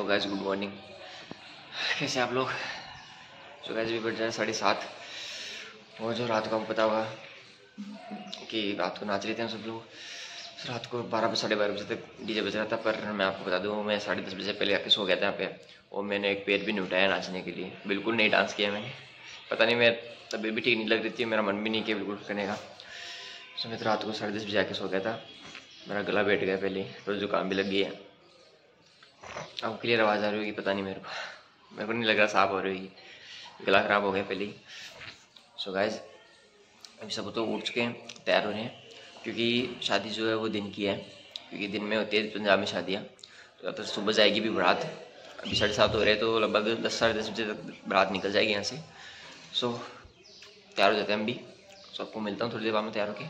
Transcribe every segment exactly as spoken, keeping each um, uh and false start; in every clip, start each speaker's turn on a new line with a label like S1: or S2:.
S1: Guys good morning, कैसे आप लोग। सो गाइस अभी बज रहे हैं साढ़े सात। और जो रात को आपको पता होगा कि रात को नाच रहे थे हम सब लोग। रात को बारह बजे साढ़े बारह बजे तक डीजे बज रहा था। पर मैं आपको बता दूँ, मैं साढ़े दस बजे पहले आके सो गया था यहाँ पे। और मैंने एक पैर भी नहीं उठाया नाचने के लिए, बिल्कुल नहीं डांस किया मैंने। पता नहीं, मैं तबीयत भी ठीक नहीं लग रही थी, मेरा मन भी नहीं किया बिल्कुल करने का। सो मैं तो रात को साढ़े दस बजे आके सो गया था। मेरा गला बैठ गया पहले, तो जुकाम भी लग गया है। अब क्लियर आवाज़ आ रही होगी, पता नहीं मेरे को मेरे को नहीं लग रहा साफ हो रही होगी, गला ख़राब हो गया पहले ही। सो गाइस अभी सब तो उठ चुके हैं, तैयार हो रहे हैं, क्योंकि शादी जो है वो दिन की है। क्योंकि दिन में होती है पंजाब में शादियाँ, तो तो सुबह जाएगी भी बारात। अभी साढ़े सात हो रहे हैं, तो लगभग दस साढ़े दस बजे तक बारात निकल जाएगी यहाँ से। सो तैयार हो जाते हैं हम भी। सो आपको मिलता हूँ थोड़ी देर बाद में तैयार होके।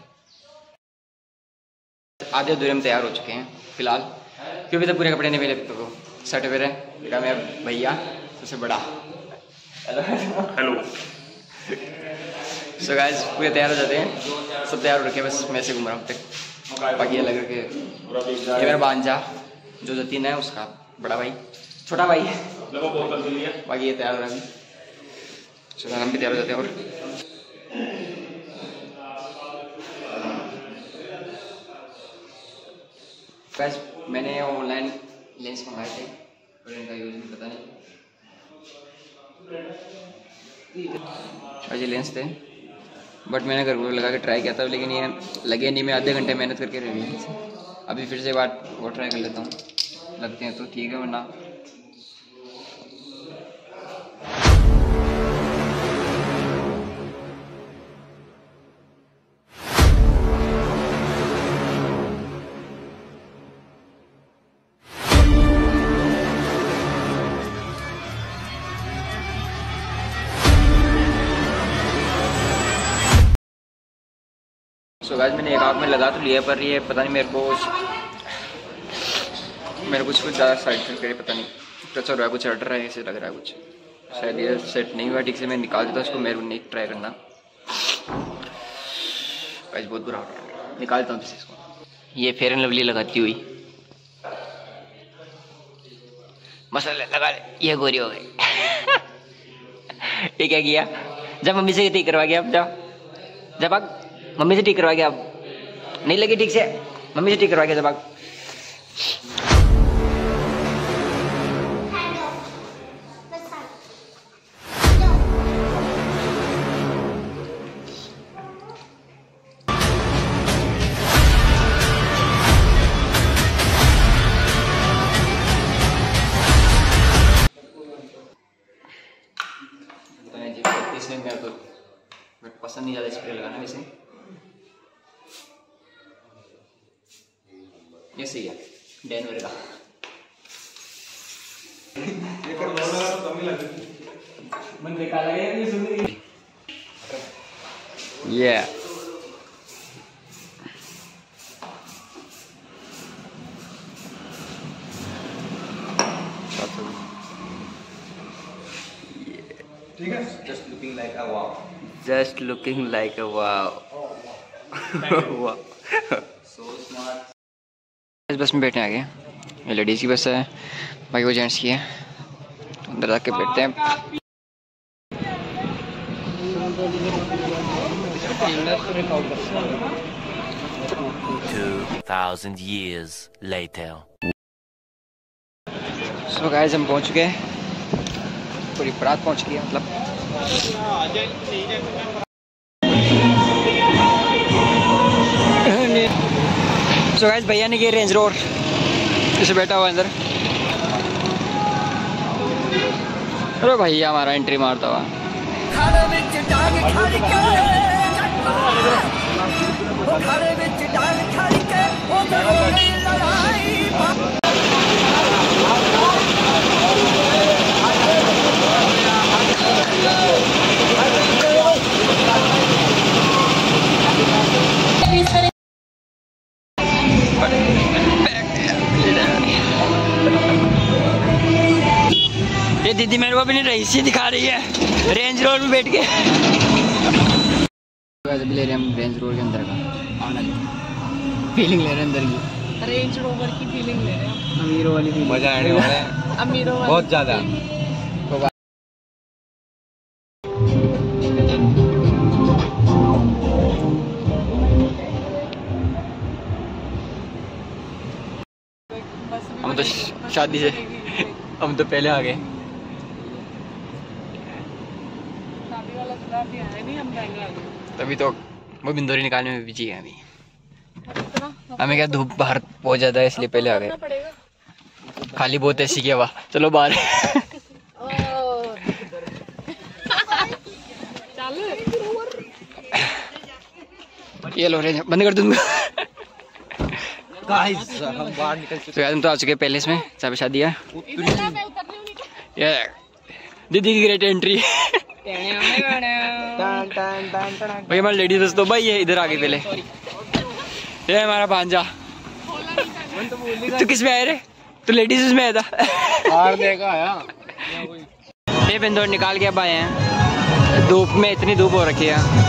S1: आधे अधूरे हम तैयार हो चुके हैं फिलहाल, क्योंकि तो पूरे कपड़े नहीं मिले तो शर्ट वेयर है। मेरा मेरा भैया सबसे बड़ा हेलो हेलो। सो गाइस पूरे तैयार हो जाते हैं, सब तैयार हो रखे, बस मैं से घूम रहा हूँ तक। बाकी अलग रखे ये मेरा भांजा जो जतीन है, उसका बड़ा भाई छोटा भाई, बाकी ये तैयार हो रहा है। सो हम भी तैयार हो जाते हैं। और गाइस मैंने ऑनलाइन लेंस मंगाए थे, पर इनका यूज़ नहीं पता नहीं। और ये लेंस थे, बट मैंने घर को लगा के ट्राई किया था, लेकिन ये लगे नहीं। मैं आधे घंटे मेहनत करके रही। अभी फिर से बात वो ट्राई कर लेता हूँ, लगते हैं तो ठीक है, वरना सो गाइस मैंने एक आँख में लगा तो लिया, पर ये पता नहीं मेरे को मेरे कुछ कुछ ज़्यादा साइड इफेक्ट करे, पता नहीं टच हो रहा है, कुछ अट रहा है, ऐसे लग रहा है कुछ। शायद ये सेट नहीं हुआ ठीक से, मैं निकाल देता उसको, मेरे को नहीं ट्राई करना। गाइस बहुत बुरा हो रहा है, निकालता हूँ इसको। ये फेयर एंड लवली लगाती हुई मसाला लगा ले, ये गोरी हो गई। ये क्या किया, जब मम्मी से ठीक करवा गया, अब जब जब आप मम्मी से ठीक करवा गया, अब नहीं लगी ठीक से, मम्मी से ठीक करवा गया जब आप। मेरे को मेरे को पसंद नहीं ज़्यादा स्प्रे लगाना, वैसे ये सही है डेनवर का। ये ठीक है, just looking like a wow, just looking like a wow, wow, so smart। इस बस में बैठने आ गए, ये लेडीज़ की बस है, बाकी वो जेंट्स की है। अंदर आके बैठते हैं।
S2: two thousand years later।
S1: So guys हम पहुंच चुके हैं, पूरी बारात पहुंच गई है मतलब। सो गाइस भैया ने किया रेंज रोवर, इसे बैठा हुआ अंदर। अरे भैया हमारा एंट्री मारता हुआ। ये दीदी मेरे को अपनी रईसी दिखा रही है रेंज रोड में बैठ के। अभी ले रहे हैं हम रेंज रोड के अंदर का आनंद, फीलिंग ले रहे हैं अंदर की।
S3: रेंज रोवर की फीलिंग ले रहे हैं,
S4: अमीरों वाली फीलिंग।
S5: मजा आने वाला है
S3: अमीरों वाली
S5: बहुत ज्यादा।
S4: हम तो शादी से हम तो पहले आ गए।
S3: शादी वाला सुधार दिया है नहीं, हम महंगा आ गए।
S4: तभी तो वो बिंदोरी निकालने में बिजी है अभी। हमें क्या धूप बाहर बहुत ज्यादा है इसलिए पहले आ गए। खाली बहुत ऐसी की हवा। चलो बाहर। ये लो रे बंद कर दूंगा।
S5: गाइस हम बाहर निकल चुके
S4: तो हम तो आ चुके पहले इसमें जहाँ पे शादी है। ये दीदी की ग्रेट एंट्री। भाई हमारे लेडीज बस तो भाई ये इधर आ गई पहले। ये हमारा भांजा। तू किस में आए रे? तू लेडीज में आया था।
S5: बाहर देखा आया।
S4: ये बिंदौर निकाल के अब आए हैं। धूप में इतनी धूप हो रखी है।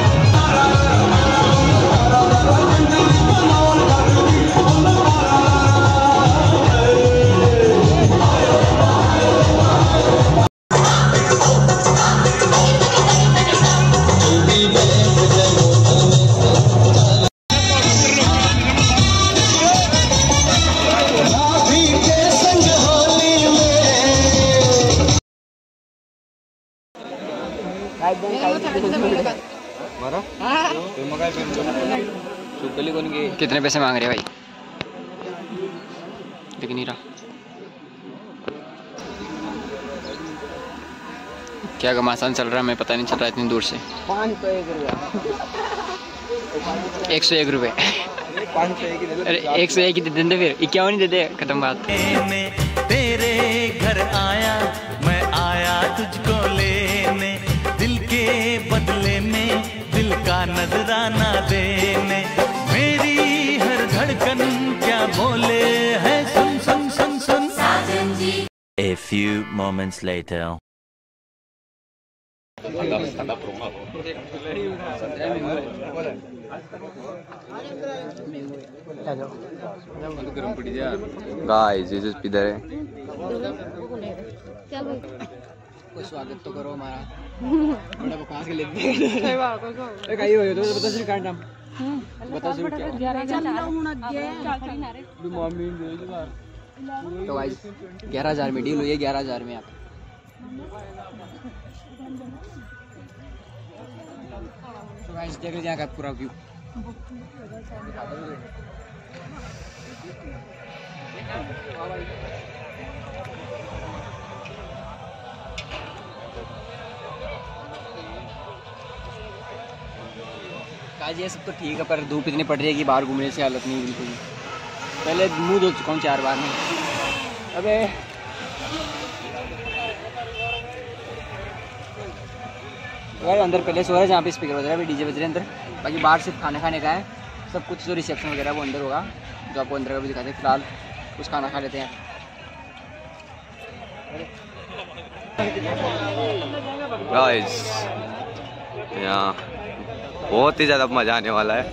S4: कितने पैसे मांग रहे भाई? दिख नहीं रहा। क्या घमासान चल रहा है, मैं पता नहीं चल रहा इतनी दूर से। एक सौ एक रुपये। अरे एक सौ एक ही दे देते फिर, इक्यावन ही दे दे, खत्म बात।
S6: तेरे घर आया मैं आया तुझको लेने, दिल के बदले में दिल का नजराना देने, मेरी हर धड़कन क्या बोले है सुन सुन सुन सुन।
S2: A few moments later.
S5: Guys ये जो इधर है
S4: कोई स्वागत तो करो हमारा। बड़ा बकवास के लेते हैं। कहीं हो तो बता सिर्फ कांड नाम बता सिर्फ क्या। तो गाइस ग्यारह हजार में डील हुई है। ग्यारह हजार में आप तो गाइस देख लीजिए यहाँ का पूरा व्यू। ये सब तो ठीक है पर धूप इतनी पड़ रही है कि बाहर घूमने से हालत नहीं बिल्कुल। पहले मुंह धो चुका हूँ चार बार में। अबे यार अंदर पहले सो रहा है जहाँ पे स्पीकर बज रहा है, अभी डीजे बज रहे हैं अंदर। बाकी बाहर सिर्फ खाना खाने का है सब कुछ। जो रिसेप्शन वगैरह वो अंदर होगा, जो आपको अंदर का भी दिखाते हैं। फिलहाल कुछ खाना खा लेते हैं।
S5: गाइस यहाँ बहुत ही ज्यादा मजा आने वाला है।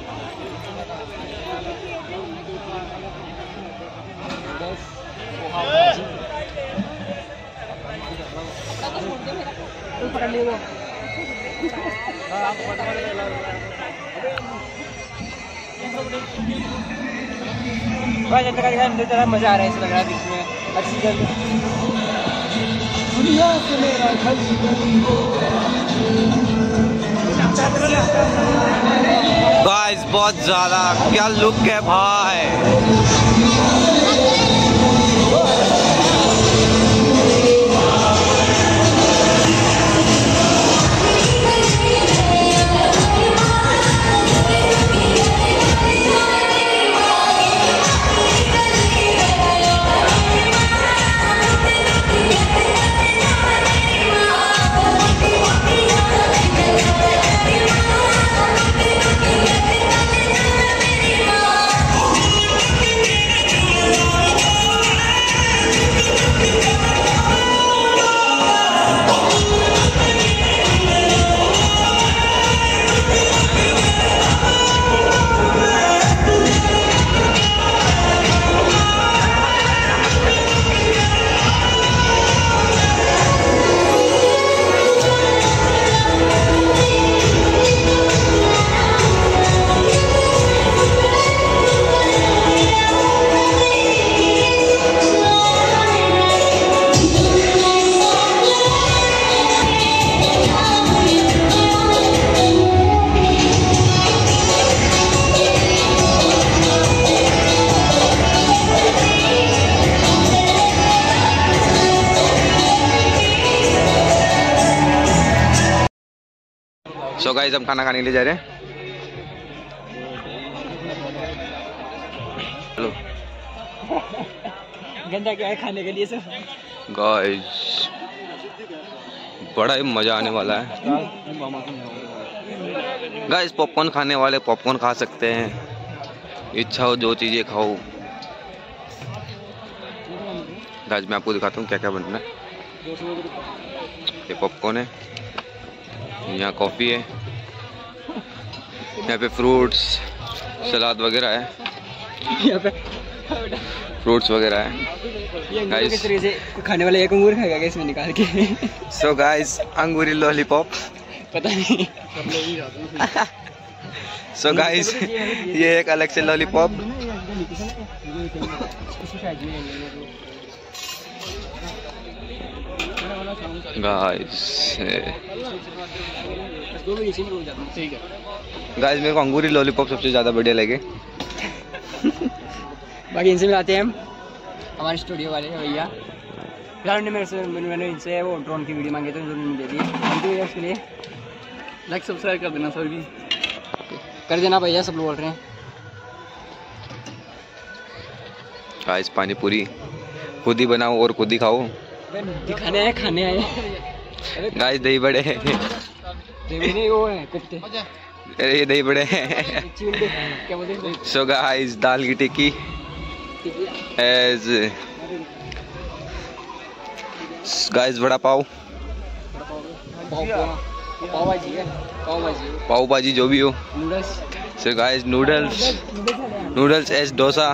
S4: मजा आ रहा है, ऐसा लग रहा है बीच में अच्छी
S5: गाइस बहुत ज्यादा क्या लुक है भाई। गाइस हम खाना खाने के लिए जा रहे हैं। चलो
S4: गंदा क्या है खाने के लिए सब।
S5: गाइस बड़ा ही मजा आने वाला है। गाइस पॉपकॉर्न खाने वाले पॉपकॉर्न खा सकते हैं, इच्छा हो जो चीज़ें खाओ। गाइस मैं आपको दिखाता हूँ क्या क्या बनना है। ये पॉपकॉर्न है, यहाँ कॉफ़ी है, यहाँ पे फ्रूट्स सलाद वगैरह है,
S4: यहाँ पे
S5: फ्रूट्स वगैरह है।
S4: ये अंगूर
S5: Guys.
S4: किस तरीके से खाने वाला एक अंगूर खाएगा क्या इसमें निकाल के?
S5: सो गाइस अंगूरी लॉलीपॉप।
S4: पता नहीं।
S5: सो गाइस ये एक अलग से लॉलीपॉप। गाइस गाइस मेरे को अंगूरी लॉलीपॉप सबसे ज़्यादा बढ़िया लगे।
S4: बाकी इनसे मिलाते हैं हम, हमारे स्टूडियो वाले भैया। फिलहाल उन्होंने मेरे से मैंने इनसे वो ड्रोन की वीडियो मांगी तो उन्होंने दे दी। थैंक यू उसके लिए।
S3: लाइक सब्सक्राइब कर देना सभी।
S4: कर देना भैया, सब लोग बोल रहे हैं।
S5: गाइस पानी पूरी खुद ही बनाओ और खुद ही खाओ।
S4: दिखाने आए खाने आए।
S5: गाइस दही बड़े
S4: नहीं वो है कुत्ते।
S5: अरे ये दही बड़े
S4: क्या बोलते हैं?
S5: सो गाइस दाल की टिक्की एज गाइस वड़ा पाव
S4: पाव पाव भाजी है, पाव भाजी
S5: पाव भाजी जो भी हो।
S4: Noodles.
S5: So guys noodles noodles एज डोसा।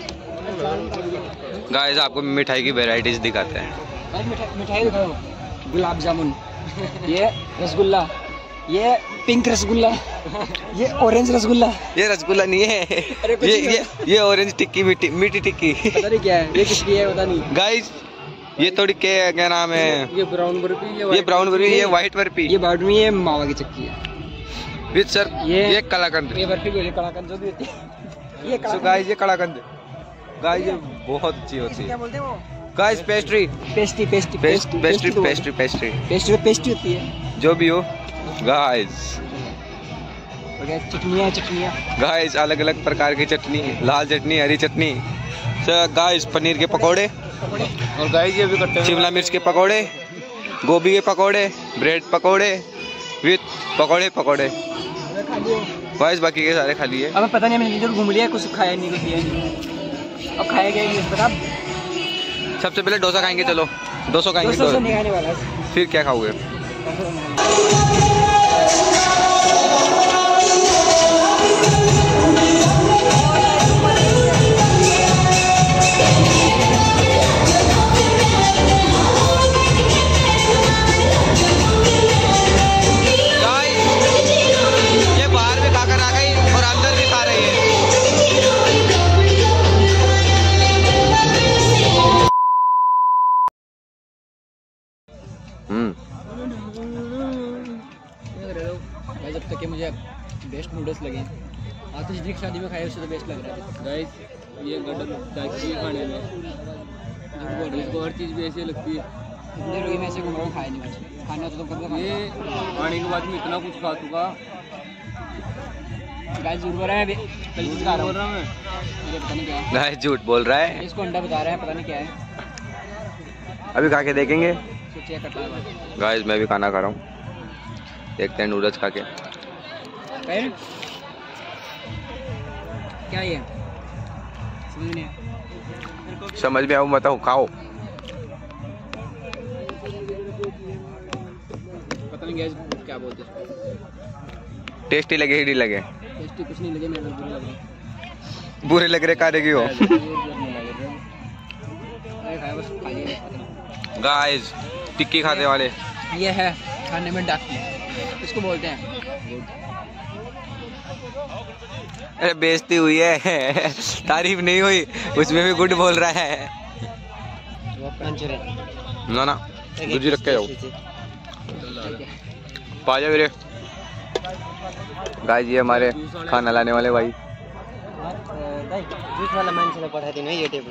S5: गाइस आपको मिठाई की वैरायटीज दिखाते हैं।
S4: मिठाई दिखाओ। गुलाब जामुन, ये रसगुल्ला, ये पिंक रसगुल्ला, ये ऑरेंज रसगुल्ला।
S5: ये रसगुल्ला नहीं है, ये ये ये ऑरेंज टिक्की मीठी मीठी टिक्की।
S4: पता नहीं क्या है ये, किसकी है पता नहीं।
S5: गाइस ये थोड़ी क्या क्या नाम है?
S4: ये ब्राउन बर्फी,
S5: ये ब्राउन बर्फी, ये व्हाइट बर्फी,
S4: ये बाडमी, ये मावा की चक्की है।
S5: विद सर
S4: ये
S5: ये कलाकंद।
S4: ये बर्फी बोले कलाकंद जो भी होती है। ये
S5: सो गाइस ये कलाकंद गाइस ये बहुत अच्छी होती है।
S4: क्या बोलते हैं वो?
S5: Guys pastry
S4: pastry pastry
S5: pastry pastry pastry pastry
S4: pastry pastry होती है।
S5: जो भी हो गाइस।
S4: चटनियाँ चटनियाँ
S5: गाइस अलग अलग प्रकार की चटनी, लाल चटनी, हरी चटनी। सो गाइस पनीर के पकोड़े
S3: और गाइस ये भी करते हैं
S5: शिमला मिर्च के पकोड़े, गोभी के पकोड़े, ब्रेड पकोड़े विथ पकोड़े पकोड़े। गाइस बाकी के सारे खाली है।
S4: अब पता नहीं मैंने इधर घूम लिया, कुछ खाया नहीं, कुछ लिया नहीं। अब खाया गया नहीं पता।
S5: सबसे पहले डोसा खाएंगे, चलो डोसा खाएंगे।
S4: दोस्तों से नहीं खाने वाला है।
S5: फिर क्या खाओगे? ये बाहर भी खाकर आ गई और अंदर भी खा रही है। हम्म
S4: भाई जब तक कि मुझे बेस्ट नूडल्स लगे, आतिश जी की शादी में खाए उससे तो बेस्ट लग रहा है।
S3: गाइस ये गड्ढा लगती है खाने में, इसको हर चीज़ भी ऐसे लगती है।
S4: इतने लोग मैं ऐसे घूम रहा हूँ, खाया नहीं बस। खाना तो तुम कब
S3: ये आने के बाद में इतना कुछ खा चुका।
S4: गाइस झूठ बोल रहा है, अभी कल चीज़ खा रहा हूँ।
S3: बोल रहा मैं
S4: मुझे पता नहीं क्या है।
S5: गाइस झूठ बोल रहा है,
S4: इसको अंडा बता रहा है, पता नहीं क्या है।
S5: अभी खा के देखेंगे।
S4: सोचिए कटला है।
S5: गाइस मैं भी खाना खा रहा हूँ, देखते हैं नूडल्स खा के।
S4: फिर क्या ये समझ नहीं आया।
S5: समझ में आओ बताओ, खाओ।
S4: पता नहीं गैस क्या बोलते हैं।
S5: टेस्टी लगे ही नहीं लगे?
S4: टेस्टी कुछ नहीं लगे, मेरे को बुरे लग रहे।
S5: बुरे लग रहे खाने की हो।
S4: अरे खाया बस, खा लिया बस, पता नहीं।
S5: गाइस टिक्की खाने वाले
S4: ये है खाने में डाकी, इसको बोलते हैं।
S5: अरे बेइज्जती हुई है, तारीफ नहीं हुई, उसमें भी गुड बोल रहा है। ना ना दूजी रख के जाओ, पा जाओ मेरे। गाइस ये हमारे खाना लाने वाले भाई।
S4: जूस वाला मैंने चला पढ़ा थी ना ये टेबल।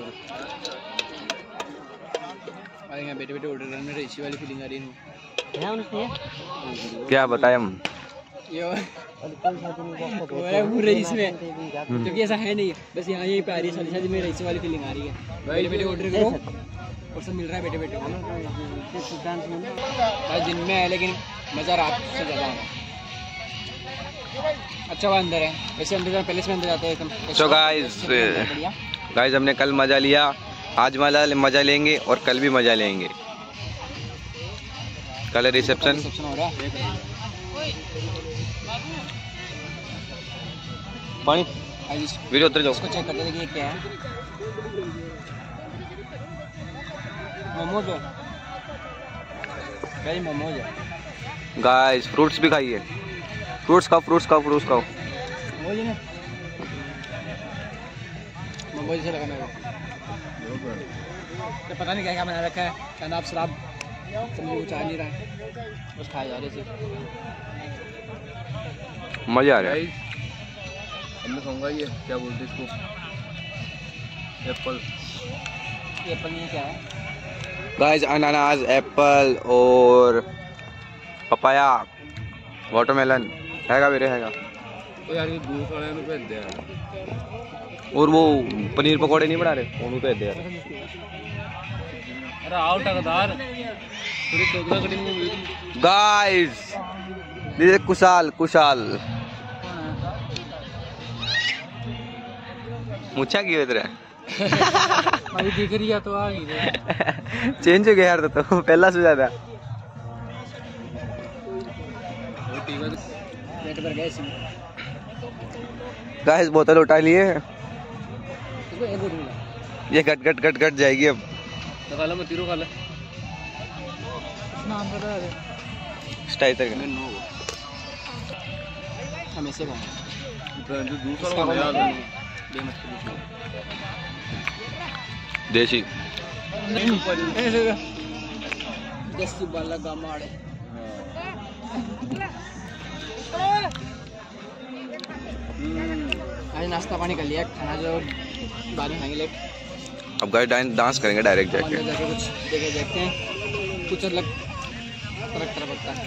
S4: अरे यहाँ बैठे बैठे ऑर्डर करने में इसी वाली फीलिंग आ रही है।
S5: क्या बताएं हम?
S4: पूरे इसमें क्योंकि ऐसा है नहीं, बस यहाँ यहीं पे आ रही है शादी में रईस वाली फीलिंग आ रही है। बैठे बैठे ऑर्डर करो और सब मिल रहा है बैठे बैठे। भाई दिन में है लेकिन मज़ा रात से ज़्यादा है। अच्छा वो अंदर है, वैसे अंदर पहले से अंदर जाते हैं।
S5: सो गाइस गाइस हमने कल मज़ा लिया, आज मज़ा मज़ा लेंगे और कल भी मज़ा लेंगे। कल रिसेप्शन
S4: रिसेप्शन हो रहा है।
S5: पानी वीडियो उतर जाओ।
S4: इसको चेक करते देखिए क्या है। मोमोज है भाई, मोमोज है
S5: गाइस। फ्रूट्स भी खाइए, फ्रूट्स खाओ फ्रूट्स खाओ फ्रूट्स खाओ।
S4: मोमोज है ना, मोमोज से लगा मेरे तो पता नहीं क्या क्या बना रखा है। शराब शराब समझ कुछ आ नहीं रहा है, बस खाए जा रहे थे।
S5: मज़ा आ रहा है।
S3: मैं खाऊंगा ये क्या बोलते इसको, एप्पल।
S4: एप्पल नहीं क्या है
S5: गाइस? अनानास, एप्पल और पपाया, वाटरमेलन हैगा मेरे हैगा।
S3: तो यार ये जूस वाले में भेज दे यार।
S5: और वो पनीर पकौड़े नहीं बना रहे, उन्होंने भेज दे यार।
S3: अरे आओ टकदार पूरी टोकरा कटिंग में।
S5: Guys this is Kushal Kushal मुच्छा की इधर है।
S4: अभी दिख रही है तो आ गई
S5: चेंज हो गया यार, तो, तो पहला से ज्यादा।
S4: पेट भर गया इसमें।
S5: गाइस बोतल उठा लिए,
S4: इसको एक बोतल मिला।
S5: ये घट घट घट घट जाएगी अब।
S3: तो खा लो, मैं तीनों खा ले।
S4: नाम पता है
S5: स्टाइल तक
S4: हम ऐसे खाएं।
S3: जो जूस वाला मजा आता है।
S5: देसी
S4: देसी वाला गामाड़े। आज नाश्ता पानी कर लिया, खाना जो बाद में खाएंगे। लेट
S5: अब गाइस डांस करेंगे डायरेक्ट जाके।
S4: अंदर जाके कुछ देखे देखते हैं, कुछ अलग फर्क तरह पड़ता है।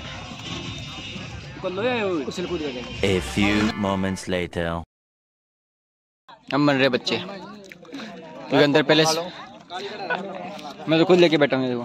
S4: उछल कूद कर देंगे।
S2: A few moments later.
S4: हम बन रहे बच्चे क्योंकि अंदर पहले से मैं तो खुद लेके बैठा हूँ। देखो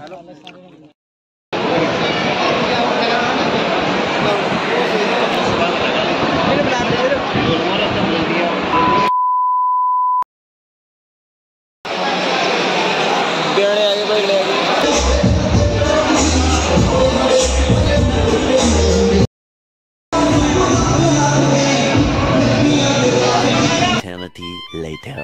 S2: Eternity later.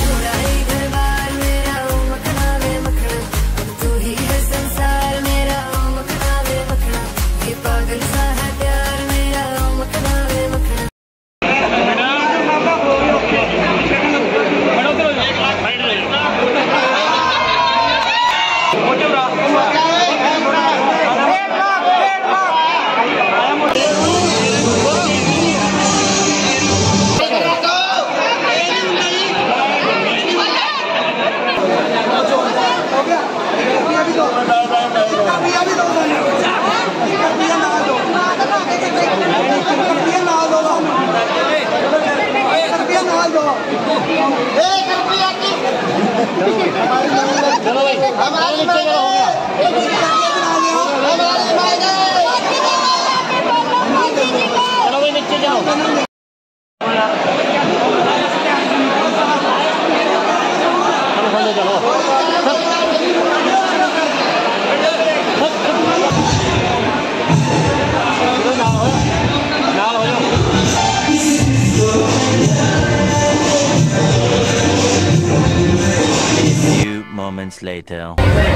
S2: Few moments later.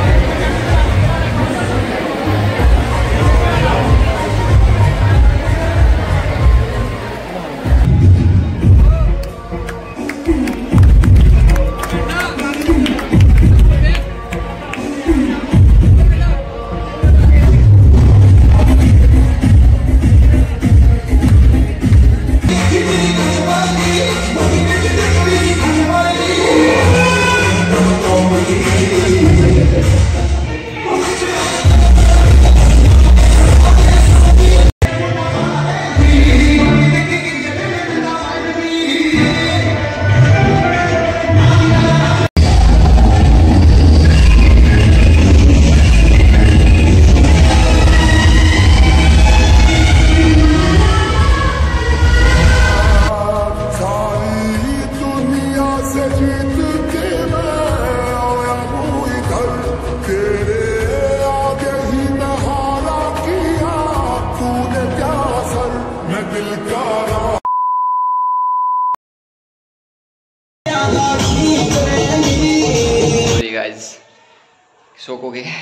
S1: शौक हो गए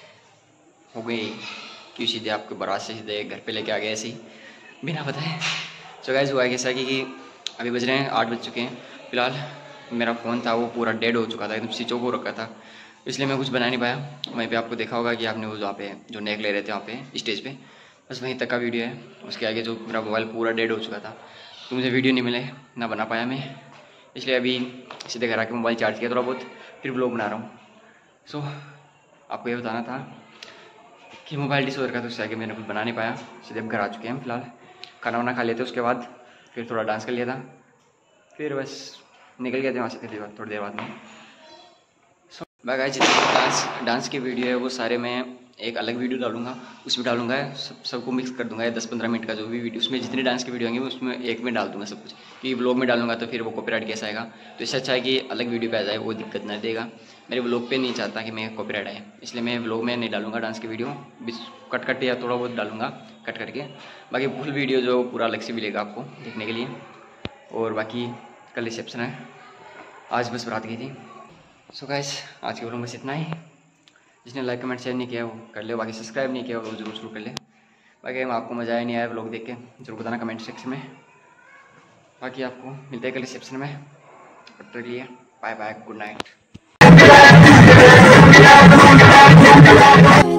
S1: हो गई क्यों सीधे आपको बारात से सीधे घर पे लेके आ गए ऐसे ही बिना बताए। सो गाइस हुआ कैसा कि, कि अभी बज रहे हैं आठ बज चुके हैं। फिलहाल मेरा फ़ोन था वो पूरा डेड हो चुका था, एकदम स्विच ऑफ हो रखा था, इसलिए मैं कुछ बना नहीं पाया। वहीं पे आपको देखा होगा कि आपने वो वहाँ पे जो नेक ले रहे थे वहाँ पे स्टेज पे, बस वहीं तक का वीडियो है। उसके आगे जो मेरा मोबाइल पूरा डेड हो चुका था तो मुझे वीडियो नहीं मिले, ना बना पाया मैं, इसलिए अभी सीधे घर आके मोबाइल चार्ज किया थोड़ा बहुत, फिर ब्लॉग बना रहा हूँ। सो आपको ये बताना था कि मोबाइल डिस हो रखा था, उससे आगे मैंने कुछ बना नहीं पाया। सीधे अब घर आ चुके हैं। फिलहाल खाना वाना खा लेते उसके बाद फिर थोड़ा डांस कर लिया था, फिर बस निकल गए थे वहाँ से फिर थोड़ी देर बाद में। सो बाय गाइस, जितने डांस डांस के वीडियो है वो सारे मैं एक अलग वीडियो डालूंगा, उसमें डालूंगा सब सबको मिक्स कर दूंगा। दस पंद्रह मिनट का जो भी वीडियो, उसमें जितने डांस के वीडियो होंगे उसमें एक में डाल दूंगा सब कुछ, कि व्लॉग में डालूंगा तो फिर वो कॉपीराइट कैसा आएगा। तो इससे अच्छा है कि अलग वीडियो पे आ जाए, वो दिक्कत नहीं देगा। मेरे व्लॉग पे नहीं चाहता कि मैं कॉपीराइट आए, इसलिए मैं व्लॉग में नहीं डालूंगा डांस की वीडियो, कट कट या थोड़ा बहुत डालूंगा कट करके। बाकी फुल वीडियो जो पूरा अलग से मिलेगा आपको देखने के लिए। और बाकी कल रिसेप्शन है, आज बस बारात गई थी। सो गाइस आज के व्लॉग में बस इतना ही। जिसने लाइक कमेंट शेयर नहीं किया वो कर ले, बाकी सब्सक्राइब नहीं किया वो जरूर शुरू कर ले। बाकी आपको मज़ा आया नहीं आया व्लॉग देख के जरूर बताना कमेंट सेक्शन में। बाकी आपको मिलते हैं कल रिसेप्शन में, तब तक के लिए बाय बाय, गुड नाइट।